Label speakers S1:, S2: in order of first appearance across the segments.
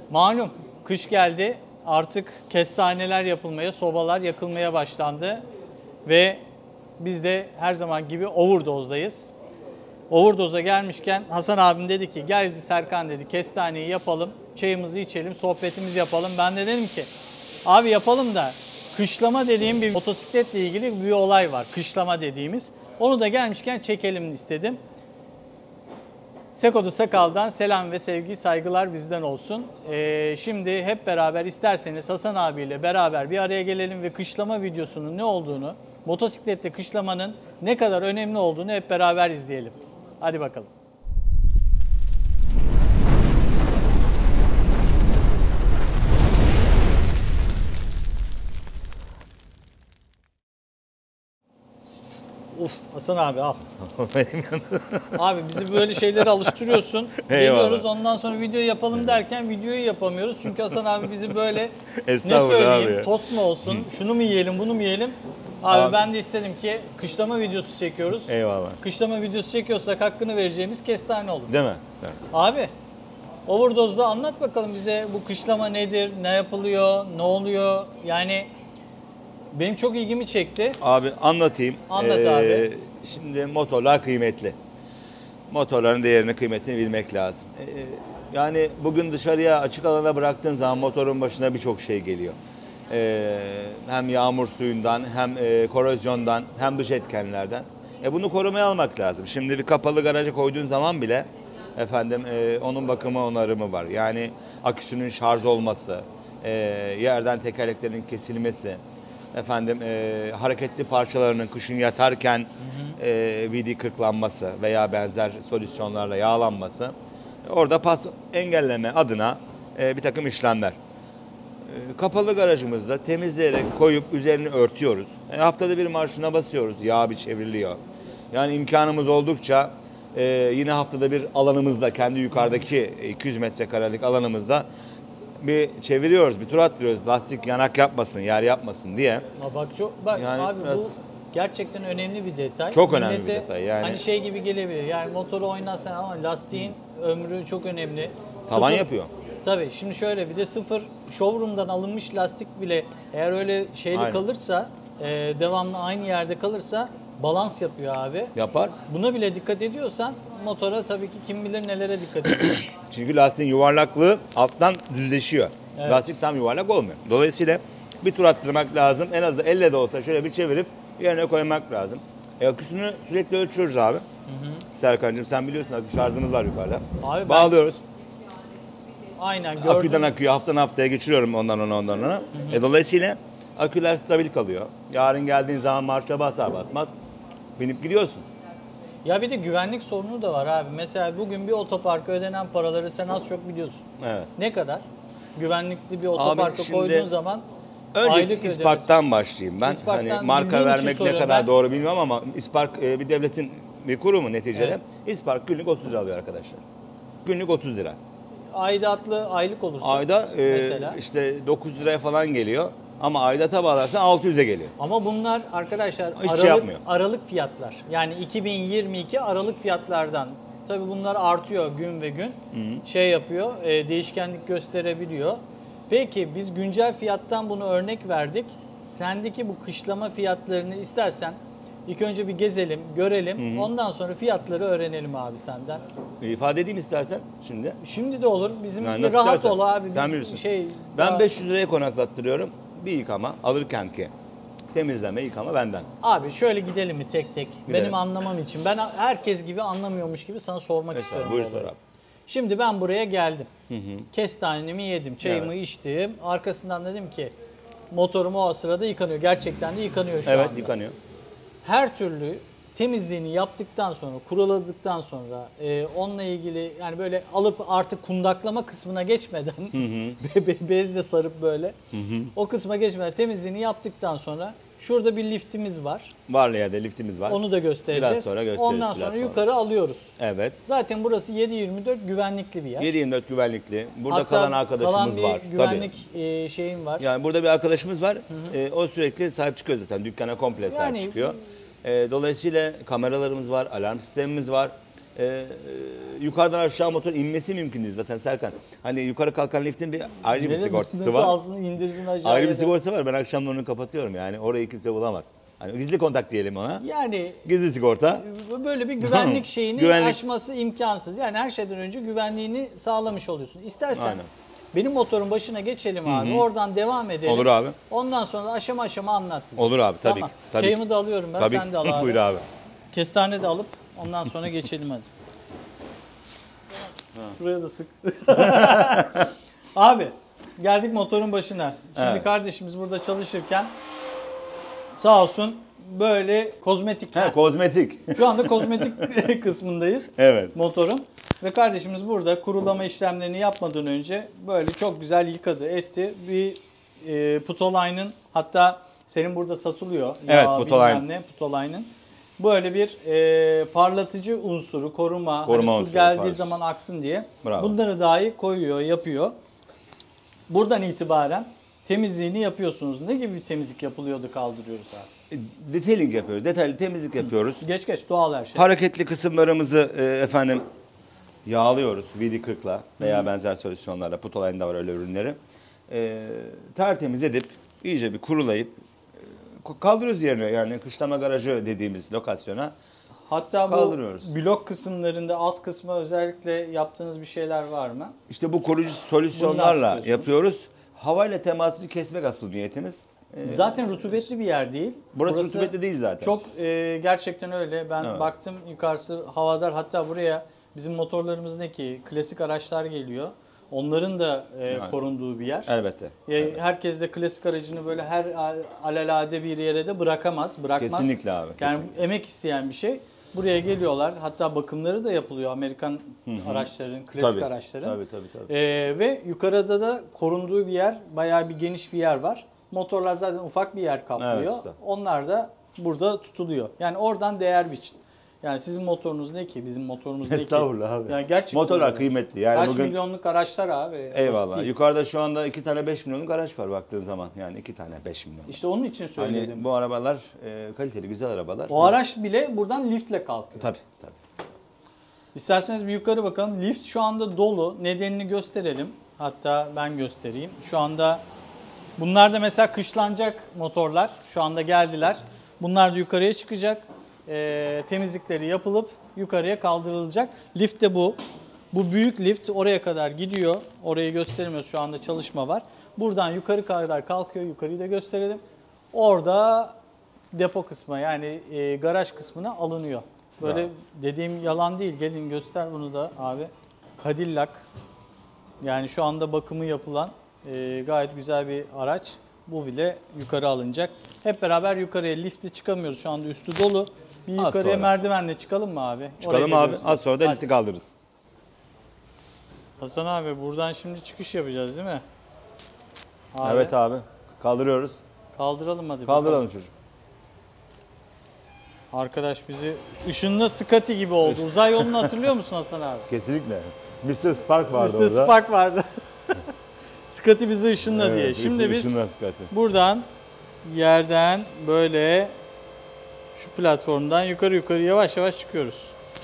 S1: Malum kış geldi. Artık kestaneler yapılmaya, sobalar yakılmaya başlandı. Ve biz de her zaman gibi overdose'dayız. Overdose'a gelmişken Hasan abim dedi ki gel Serkan dedi kestaneyi yapalım, çayımızı içelim, sohbetimizi yapalım. Ben de dedim ki abi yapalım da kışlama dediğim bir motosikletle ilgili bir olay var. Kışlama dediğimiz. Onu da gelmişken çekelim istedim. Seko'da Sakal'dan selam ve sevgi, saygılar bizden olsun. Şimdi hep beraber isterseniz Hasan abiyle beraber bir araya gelelim ve kışlama videosunun ne olduğunu, motosiklette kışlamanın ne kadar önemli olduğunu hep beraber izleyelim. Hadi bakalım. Uf Hasan abi al. Abi bizi böyle şeylere alıştırıyorsun. Geliyoruz ondan sonra video yapalım derken videoyu yapamıyoruz. Çünkü Hasan abi bizi böyle ne söyleyeyim tost mu olsun şunu mu yiyelim bunu mu yiyelim. Abi ben de istedim ki kışlama videosu çekiyoruz.
S2: Eyvallah.
S1: Kışlama videosu çekiyorsak hakkını vereceğimiz kestane olur.
S2: Değil mi?
S1: Abi Overdose'da anlat bakalım bize bu kışlama nedir, ne yapılıyor, ne oluyor yani... Benim çok ilgimi çekti.
S2: Abi anlatayım.
S1: Anlat abi.
S2: Şimdi motorlar kıymetli. Motorların değerini, kıymetini bilmek lazım. Yani bugün dışarıya açık alana bıraktığın zaman motorun başına birçok şey geliyor. Hem yağmur suyundan, hem korozyondan, hem dış etkenlerden. Bunu korumaya almak lazım. Şimdi bir kapalı garaja koyduğun zaman bile efendim onun bakımı, onarımı var. Yani aküsünün şarj olması, yerden tekerleklerin kesilmesi, efendim hareketli parçalarının kışın yatarken VD kırklanması veya benzer solüsyonlarla yağlanması, orada pas engelleme adına bir takım işlemler. Kapalı garajımızda temizleyerek koyup üzerini örtüyoruz. Haftada bir marşına basıyoruz. Yağ bir çevriliyor. Yani imkanımız oldukça yine haftada bir alanımızda, kendi yukarıdaki 200 metrekarelik alanımızda bir çeviriyoruz, bir tur attırıyoruz. Lastik yanak yapmasın, yer yapmasın diye.
S1: Bak
S2: yani
S1: abi bu gerçekten önemli bir detay.
S2: Çok önemli bir detay yani.
S1: Hani şey gibi gelebilir. Yani motoru oynarsan ama lastiğin ömrü çok önemli.
S2: Tavan yapıyor.
S1: Tabii. Şimdi şöyle bir de sıfır showroom'dan alınmış lastik bile eğer öyle şeyli kalırsa, devamlı aynı yerde kalırsa balans yapıyor abi.
S2: Yapar.
S1: Buna bile dikkat ediyorsan motora tabii ki kim bilir nelere dikkat ediyor.
S2: Çünkü lastiğin yuvarlaklığı alttan düzleşiyor.
S1: Evet.
S2: Lastik tam yuvarlak olmuyor. Dolayısıyla bir tur attırmak lazım. En az da elle de olsa şöyle bir çevirip yerine koymak lazım. Aküsünü sürekli ölçüyoruz abi. Serkan'cığım sen biliyorsun akü şarjımız var yukarıda.
S1: Abi
S2: bağlıyoruz.
S1: Aynen gördüm.
S2: Aküden aküye, haftadan haftaya geçiriyorum ondan ona. Dolayısıyla aküler stabil kalıyor. Yarın geldiğin zaman marşa basar basmaz binip gidiyorsun.
S1: Ya bir de güvenlik sorunu da var abi. Mesela bugün bir otoparka ödenen paraları sen az çok biliyorsun.
S2: Evet.
S1: Ne kadar? Güvenlikli bir otoparka koyduğun zaman
S2: önce
S1: aylık
S2: İspark'tan başlayayım ben.
S1: İspark'tan
S2: hani marka vermek ne kadar doğru bilmiyorum ama İspark bir devletin bir kurumu neticede. Evet. İspark günlük 30 lira alıyor arkadaşlar. Günlük 30 lira.
S1: Aidatlı aylık olursa
S2: ayda
S1: mesela
S2: işte 9 liraya falan geliyor. Ama aidata bağlarsan 600'e geliyor.
S1: Ama bunlar arkadaşlar aralık fiyatlar. Yani 2022 aralık fiyatlardan. Tabii bunlar artıyor gün ve gün. Şey yapıyor, değişkenlik gösterebiliyor. Peki biz güncel fiyattan bunu örnek verdik. Sendeki bu kışlama fiyatlarını istersen ilk önce bir gezelim, görelim. Ondan sonra fiyatları öğrenelim abi senden.
S2: İfade edeyim istersen şimdi.
S1: Şimdi de olur. Bizim
S2: yani
S1: rahat
S2: istersen.
S1: ol abi.
S2: Sen bilirsin. Ben 500 liraya konaklattırıyorum. Bir yıkama alırken ki temizleme yıkama benden.
S1: Abi şöyle gidelim mi tek tek?
S2: Gidelim.
S1: Benim anlamam için. Ben herkes gibi anlamıyormuş gibi sana sormak istiyorum.
S2: Buyur sor abi.
S1: Şimdi ben buraya geldim. Kestanemi yedim, çayımı içtim. Arkasından dedim ki motorum o sırada yıkanıyor. Gerçekten de yıkanıyor şu anda.
S2: Evet yıkanıyor.
S1: Her türlü temizliğini yaptıktan sonra, kuruladıktan sonra onunla ilgili yani böyle alıp artık kundaklama kısmına geçmeden bezle sarıp böyle o kısma geçmeden temizliğini yaptıktan sonra şurada bir liftimiz var.
S2: Var yerde liftimiz var.
S1: Onu da göstereceğiz.
S2: Biraz sonra gösteririz.
S1: Ondan sonra yukarı alıyoruz.
S2: Evet.
S1: Zaten burası 7/24 güvenlikli bir yer.
S2: 7/24 güvenlikli. Burada
S1: hatta
S2: kalan arkadaşımız
S1: kalan
S2: var.
S1: bir güvenlik şeyim var.
S2: Yani burada bir arkadaşımız var. O sürekli sahip çıkıyor zaten. Dükkana komple sahip çıkıyor. Dolayısıyla kameralarımız var, alarm sistemimiz var. Yukarıdan aşağı motor inmesi mümkün değil zaten Serkan. Hani yukarı kalkan liftin bir ayrı bir
S1: Ne demek,
S2: sigortası
S1: nasıl
S2: var.
S1: alsın indirsin aşağıya
S2: Ayrı bir
S1: da.
S2: sigortası var. Ben akşamları onu kapatıyorum yani. Orayı kimse bulamaz. Hani gizli kontak diyelim ona.
S1: Yani
S2: Gizli sigorta.
S1: böyle bir güvenlik şeyini
S2: Güvenlik.
S1: aşması imkansız. Yani her şeyden önce güvenliğini sağlamış oluyorsun. İstersen
S2: Aynen.
S1: benim motorun başına geçelim abi. Oradan devam edelim.
S2: Olur abi.
S1: Ondan sonra da aşama aşama anlat bize.
S2: Olur abi tabii
S1: Tamam.
S2: ki. Tabii
S1: Çayımı
S2: ki.
S1: da alıyorum ben.
S2: Tabii.
S1: Sen de al abi.
S2: Buyur abi.
S1: Kestane de alıp ondan sonra geçelim hadi. Şuraya da sık. Abi geldik motorun başına. Şimdi
S2: Evet.
S1: kardeşimiz burada çalışırken sağ olsun böyle kozmetik.
S2: He, kozmetik.
S1: Şu anda kozmetik kısmındayız
S2: Evet.
S1: motorun. Ve kardeşimiz burada kurulama işlemlerini yapmadan önce böyle çok güzel yıkadı, etti. Bir Putoline'ın, hatta senin burada satılıyor.
S2: Evet,
S1: Ya
S2: Putoline.
S1: bilmem ne, Putoline'ın. Böyle bir parlatıcı unsuru, koruma hani su
S2: unsuru,
S1: geldiği
S2: parlatıcı.
S1: zaman aksın diye.
S2: Bravo.
S1: Bunları dahi koyuyor, yapıyor. Buradan itibaren temizliğini yapıyorsunuz. Ne gibi bir temizlik yapılıyordu, kaldırıyoruz abi?
S2: Detailing yapıyoruz. Detaylı temizlik yapıyoruz.
S1: Geç doğal her şey.
S2: Hareketli kısımlarımızı efendim yağlıyoruz VD40'la veya benzer solüsyonlarla. Putoline'da var öyle ürünleri. Tertemiz edip iyice bir kurulayıp kaldırıyoruz yerine, yani kışlama garajı dediğimiz lokasyona.
S1: Hatta bu
S2: Kaldırıyoruz.
S1: blok kısımlarında alt kısma özellikle yaptığınız bir şeyler var mı?
S2: İşte bu koruyucu
S1: Bunu
S2: solüsyonlarla
S1: nasıl
S2: yapıyoruz. Havayla teması kesmek asıl niyetimiz.
S1: Zaten rutubetli bir yer değil.
S2: Burası rutubetli değil zaten.
S1: Çok gerçekten öyle. Ben
S2: Evet.
S1: baktım, yukarısı havadar. Hatta buraya bizim motorlarımızdaki klasik araçlar geliyor. Onların da korunduğu bir yer.
S2: Elbette.
S1: Herkes de klasik aracını böyle her alelade bir yere de bırakmaz.
S2: Kesinlikle abi.
S1: Yani
S2: Kesinlikle.
S1: emek isteyen bir şey. Buraya geliyorlar. Hatta bakımları da yapılıyor Amerikan araçların, klasik
S2: Tabii,
S1: araçların.
S2: tabii.
S1: Ve yukarıda da korunduğu bir yer, bayağı bir geniş bir yer var. Motorlar zaten ufak bir yer kaplıyor.
S2: Evet, işte.
S1: Onlar da burada tutuluyor. Yani oradan değer biçin. Yani sizin motorunuz ne ki? Bizim motorumuz ne ki?
S2: Estağfurullah abi.
S1: Yani gerçekten
S2: Motorlar
S1: öyle.
S2: kıymetli. Yani
S1: Kaç
S2: bugün
S1: milyonluk araçlar abi. basit
S2: eyvallah.
S1: değil.
S2: Yukarıda şu anda 2 tane 5 milyonluk araç var baktığın zaman. Yani 2 tane 5 milyon.
S1: İşte onun için söyledim.
S2: Hani bu arabalar kaliteli, güzel arabalar.
S1: O araç bile buradan liftle kalkıyor.
S2: Tabii.
S1: İsterseniz bir yukarı bakalım. Lift şu anda dolu. Nedenini gösterelim. Hatta ben göstereyim. Şu anda bunlar da mesela kışlanacak motorlar. Şu anda geldiler. Bunlar da yukarıya çıkacak. Temizlikleri yapılıp yukarıya kaldırılacak. Lift de bu. Bu büyük lift oraya kadar gidiyor. Orayı göstermiyoruz. Şu anda çalışma var. Buradan yukarı kadar kalkıyor. Yukarıyı da gösterelim. Orada depo kısmı, yani garaj kısmına alınıyor. Böyle
S2: Bravo.
S1: dediğim yalan değil. Gelin göster bunu da abi. Cadillac. Yani şu anda bakımı yapılan gayet güzel bir araç. Bu bile yukarı alınacak. Hep beraber yukarıya liftle çıkamıyoruz. Şu anda üstü dolu. Bir
S2: Az
S1: yukarıya
S2: sonra.
S1: merdivenle çıkalım mı abi?
S2: Çıkalım
S1: Oraya
S2: abi.
S1: geliyoruz.
S2: Az sonra da
S1: Hadi.
S2: lifti kaldırırız.
S1: Hasan abi buradan şimdi çıkış yapacağız değil mi? Abi,
S2: Evet abi. Kaldırıyoruz.
S1: Kaldıralım hadi.
S2: Kaldıralım
S1: bakalım.
S2: çocuk.
S1: Arkadaş bizi ışınlı Scotty gibi oldu. Uzay yolunu hatırlıyor musun Hasan abi?
S2: Kesinlikle. Mr. Spark vardı
S1: Mr.
S2: orada.
S1: Spark vardı. Scotty bizi ışınla
S2: Evet,
S1: diye. Şimdi biz
S2: ışınlan Spark'ı.
S1: buradan yerden böyle şu platformdan yukarı yavaş yavaş çıkıyoruz.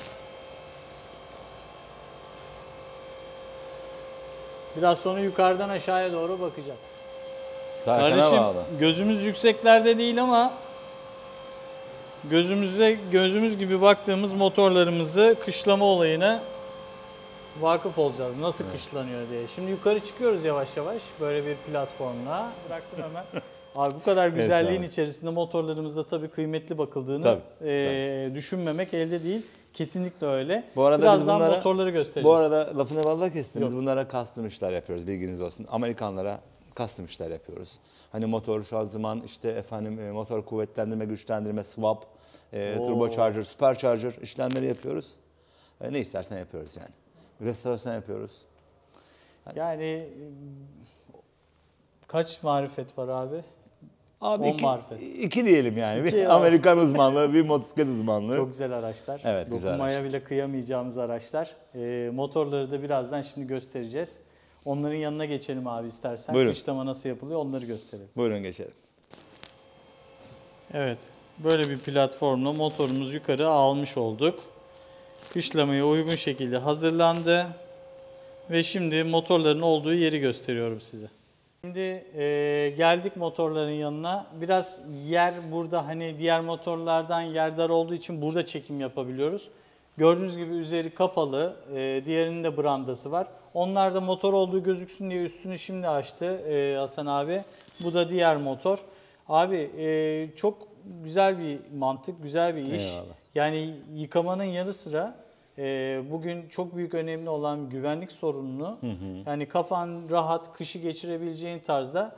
S1: Biraz sonra yukarıdan aşağıya doğru bakacağız.
S2: Serkan'a
S1: Kardeşim
S2: bağlı.
S1: gözümüz yükseklerde değil ama gözümüz gibi baktığımız motorlarımızı kışlama olayına vakıf olacağız. Nasıl kışlanıyor diye. Şimdi yukarı çıkıyoruz yavaş yavaş böyle bir platformla. Bıraktım hemen. Abi bu kadar güzelliğin
S2: Evet,
S1: içerisinde motorlarımızda tabii kıymetli bakıldığını
S2: Tabii,
S1: düşünmemek elde değil. Kesinlikle öyle.
S2: Bu arada biz
S1: Birazdan
S2: bunlara-
S1: motorları göstereceğiz.
S2: Bu arada lafını vallahi kestim. Biz
S1: Yok.
S2: bunlara custom işler yapıyoruz, bilginiz olsun. Amerikanlara custom işler yapıyoruz. Hani motor şanzıman, işte efendim motor kuvvetlendirme, güçlendirme, swap, turbocharger, supercharger işlemleri yapıyoruz. Ne istersen yapıyoruz yani. Restorasyon yapıyoruz.
S1: Yani kaç marifet var abi?
S2: Abi
S1: 10 marifet.
S2: iki diyelim yani.
S1: İki
S2: Bir
S1: ya.
S2: Amerikan uzmanlığı, bir motosiklet uzmanlığı.
S1: Çok güzel araçlar.
S2: Evet, güzel
S1: Dokunmaya
S2: araçlar.
S1: bile kıyamayacağımız araçlar. Motorları da birazdan şimdi göstereceğiz. Onların yanına geçelim abi istersen.
S2: Buyurun.
S1: Kışlama nasıl yapılıyor onları gösterelim.
S2: Buyurun geçelim.
S1: Evet. Böyle bir platformla motorumuzu yukarı almış olduk. Kışlamaya uygun şekilde hazırlandı. Ve şimdi motorların olduğu yeri gösteriyorum size. Şimdi geldik motorların yanına. Biraz yer burada, hani diğer motorlardan yer dar olduğu için burada çekim yapabiliyoruz. Gördüğünüz gibi üzeri kapalı, diğerinin de brandası var. Onlar da motor olduğu gözüksün diye üstünü şimdi açtı Hasan abi. Bu da diğer motor. Abi çok güzel bir mantık, güzel bir iş.
S2: Eyvallah.
S1: Yani yıkamanın yanı sıra bugün çok büyük önemli olan güvenlik sorununu, yani kafan rahat, kışı geçirebileceğin tarzda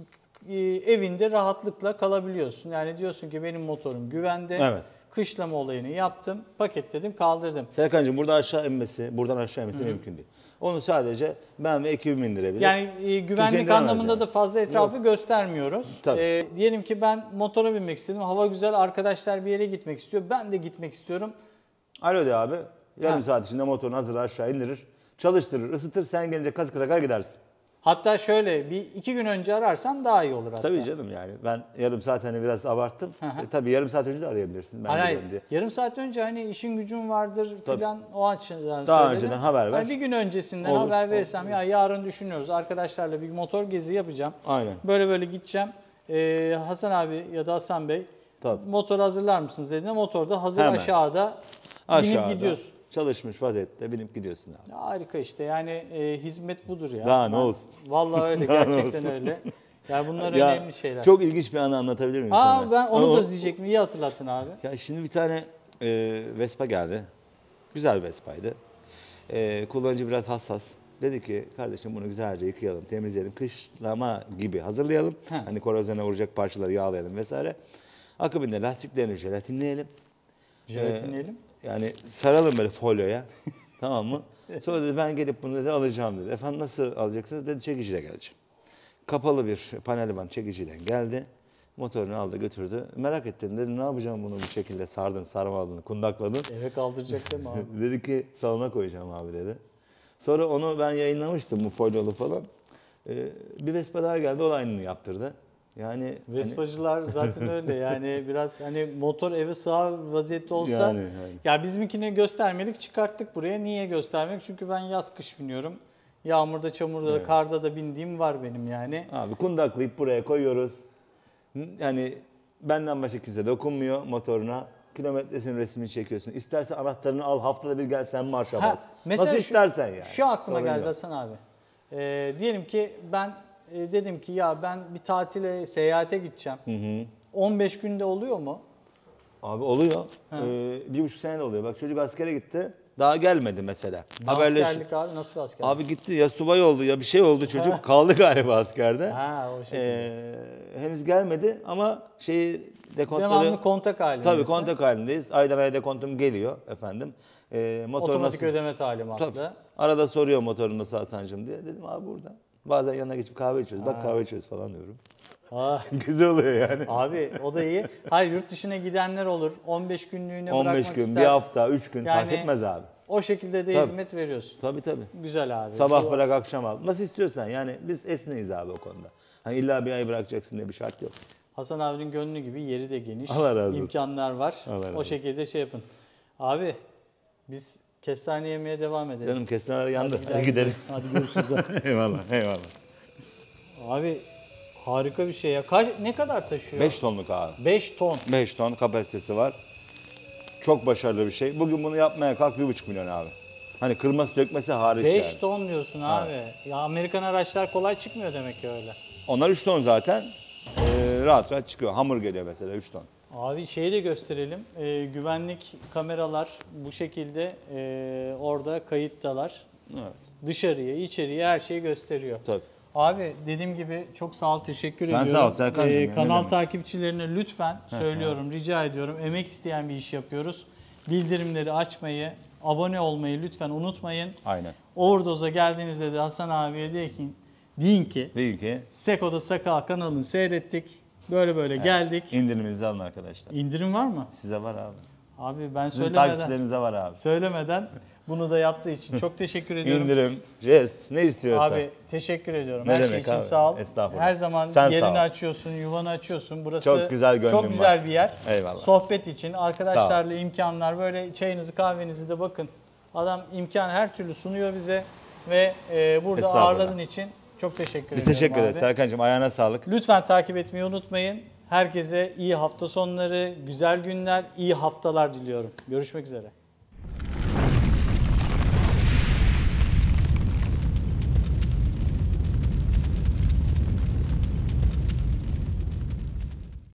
S1: evinde rahatlıkla kalabiliyorsun. Yani diyorsun ki benim motorum güvende.
S2: Evet.
S1: Kışlama olayını yaptım, paketledim, kaldırdım.
S2: Serkan'cığım buradan aşağı inmesi mümkün değil. Onu sadece ben ve ekibim indirebilir.
S1: Yani güvenlik
S2: indiremez
S1: anlamında
S2: yani.
S1: da fazla etrafı göstermiyoruz.
S2: Tabii.
S1: Diyelim ki ben motora binmek istedim, hava güzel, arkadaşlar bir yere gitmek istiyor, ben de gitmek istiyorum.
S2: Alo de abi. Yarım
S1: Ha.
S2: saat içinde motorunu hazırlar aşağı indirir. Çalıştırır, ısıtır. Sen gelince kazıka takar gidersin.
S1: Hatta şöyle bir 2 gün önce ararsan daha iyi olur hatta.
S2: Tabii canım yani. Ben yarım saat hani biraz abarttım. Tabii yarım saat önce de arayabilirsin. Ben
S1: Hayır,
S2: geliyorum diye.
S1: yarım saat önce hani işin gücün vardır filan, o açıdan
S2: Daha
S1: söyledim.
S2: önceden haber ver.
S1: Hani bir gün öncesinden
S2: Olur,
S1: haber verirsem ya yarın düşünüyoruz, arkadaşlarla bir motor gezi yapacağım.
S2: Aynen.
S1: Böyle böyle gideceğim. Hasan abi ya da Hasan Bey
S2: Tabii.
S1: motor hazırlar mısınız dediğinde motorda hazır
S2: Hemen.
S1: binip
S2: Aşağıda
S1: gidiyorsun.
S2: çalışmış vaziyette binip gidiyorsun abi.
S1: Harika işte, yani hizmet budur ya.
S2: Daha ne olsun.
S1: Vallahi öyle,
S2: Daha ne
S1: gerçekten
S2: olsun.
S1: öyle. Ya bunlar
S2: Ya,
S1: önemli şeyler.
S2: çok ilginç bir anı anlatabilir miyim sana?
S1: Ben onu
S2: Ama-
S1: da diyecektim, iyi hatırlattın abi.
S2: Ya şimdi bir tane Vespa geldi. Güzel bir Vespa'ydı. Kullanıcı biraz hassas. Dedi ki kardeşim bunu güzelce yıkayalım, temizleyelim, kışlama gibi hazırlayalım. Hani korozyona vuracak parçaları yağlayalım vesaire. Akabinde lastiklerini jelatinleyelim.
S1: Jelatinleyelim.
S2: Yani saralım böyle folyoya. Tamam mı? Sonra dedi ben gelip bunu dedi alacağım dedi. Efendim nasıl alacaksınız? Dedi çekiciyle geleceğim. Kapalı bir panel band çekiciyle geldi. Motorunu aldı götürdü. Merak ettim dedim ne yapacağım bunu bu şekilde sardın, sarmaladın, kundakladın.
S1: Eve kaldıracak değil mi abi?
S2: Dedi ki salona koyacağım abi dedi. Sonra onu ben yayınlamıştım bu folyolu falan. Bir Vespa daha geldi o da aynını yaptırdı. Yani
S1: Vespacılar zaten öyle yani, biraz hani motor eve sığar vaziyette olsa
S2: Yani.
S1: ya bizimkini göstermelik çıkarttık buraya. Niye göstermelik? Çünkü ben yaz kış biniyorum. Yağmurda, çamurda,
S2: Evet.
S1: karda da bindiğim var benim yani.
S2: abi kundaklayıp buraya koyuyoruz. Yani benden başka kimse dokunmuyor motoruna. Kilometresinin resmini çekiyorsun. İstersen anahtarını al haftada bir gel sen marşa bas.
S1: Mesela
S2: Nasıl istersen yani.
S1: Şu aklıma
S2: Sorun
S1: geldi
S2: yok.
S1: Hasan abi. Diyelim ki ben dedim ki ya ben bir tatile, seyahate gideceğim. 15 günde oluyor mu?
S2: Abi oluyor. 1,5 sene de oluyor. Bak çocuk askere gitti. Daha gelmedi mesela.
S1: Ne askerlik abi, nasıl bir askerlik?
S2: Abi gitti ya subay oldu ya bir şey oldu çocuk kaldı galiba askerde.
S1: O şekilde.
S2: Henüz gelmedi ama dekontları...
S1: Devamlı kontak halindesin.
S2: Tabii kontak halindeyiz. Aydan aya dekontum geliyor efendim. Motor
S1: Otomatik
S2: nasıl?
S1: ödeme talimatı.
S2: Tabii. Arada soruyor motorun nasıl Hasan'cığım diye. Dedim abi burada. Bazen yanına geçip kahve içiyoruz. Bak kahve içiyoruz falan diyorum. Güzel oluyor yani.
S1: Abi o da iyi. Hayır, yurt dışına gidenler olur. 15 günlüğüne
S2: 15
S1: bırakmak
S2: gün,
S1: ister.
S2: bir hafta, 3 gün
S1: Yani
S2: fark etmez abi.
S1: O şekilde de
S2: Tabii.
S1: hizmet veriyorsun.
S2: Tabii tabii.
S1: Güzel abi.
S2: Sabah bırak akşam al. Nasıl istiyorsan yani biz esneyiz abi o konuda. Hani illa bir ay bırakacaksın diye bir şart yok.
S1: Hasan abinin gönlü gibi, yeri de geniş.
S2: Allah razı olsun.
S1: İmkanlar var.
S2: Allah razı
S1: O
S2: olsun.
S1: şekilde şey yapın. Abi biz kestane yemeye devam edelim.
S2: Canım kestaneler yandı.
S1: Hadi
S2: Hadi gidelim.
S1: Hadi görüşürüz.
S2: eyvallah eyvallah.
S1: Abi harika bir şey ya. Ne kadar taşıyor?
S2: 5 tonluk abi.
S1: 5 ton.
S2: 5 ton kapasitesi var. Çok başarılı bir şey. Bugün bunu yapmaya kalk 1,5 milyon abi. Hani kırması dökmesi hariç
S1: 5
S2: yani.
S1: ton diyorsun abi. Ya Amerikan araçlar kolay çıkmıyor demek ki öyle.
S2: Onlar 3 ton zaten. Rahat rahat çıkıyor. Hamur geliyor mesela 3 ton.
S1: Abi şeyi de gösterelim. Güvenlik kameralar bu şekilde orada kayıttalar.
S2: Evet.
S1: Dışarıya, içeriye her şeyi gösteriyor.
S2: Tabii.
S1: Abi dediğim gibi çok sağ ol, teşekkür
S2: Sen
S1: ediyorum.
S2: sağ ol Serkan'cığım ya, ne
S1: Kanal
S2: demek.
S1: takipçilerine lütfen söylüyorum, rica ediyorum. Emek isteyen bir iş yapıyoruz. Bildirimleri açmayı, abone olmayı lütfen unutmayın.
S2: Aynen.
S1: Overdoz'a geldiğinizde de Hasan abiye deyin ki
S2: Değil ki.
S1: Seko'da Sakal kanalını seyrettik. Böyle böyle geldik.
S2: İndiriminizi alın arkadaşlar.
S1: İndirim var mı?
S2: Size var abi.
S1: Abi ben
S2: Sizin takipçilerinize var abi.
S1: söylemeden bunu da yaptığı için çok teşekkür ediyorum.
S2: İndirim, jest, ne istiyorsan.
S1: Abi teşekkür ediyorum.
S2: Ne
S1: Her şey
S2: demek
S1: için
S2: abi?
S1: sağ ol.
S2: Estağfurullah.
S1: Her zaman
S2: Sen sağ
S1: yerini
S2: ol.
S1: açıyorsun, yuvanı açıyorsun. Burası
S2: Çok güzel gönlüm
S1: çok güzel
S2: var.
S1: bir yer.
S2: Eyvallah.
S1: Sohbet için, arkadaşlarla imkanlar, böyle çayınızı kahvenizi de bakın. Adam imkan her türlü sunuyor bize ve burada
S2: Estağfurullah.
S1: ağırladığın için çok teşekkür
S2: Biz
S1: ediyorum
S2: teşekkür ederiz
S1: abi.
S2: Serkan'cığım, ayağına sağlık.
S1: Lütfen takip etmeyi unutmayın. Herkese iyi hafta sonları, güzel günler, iyi haftalar diliyorum. Görüşmek üzere.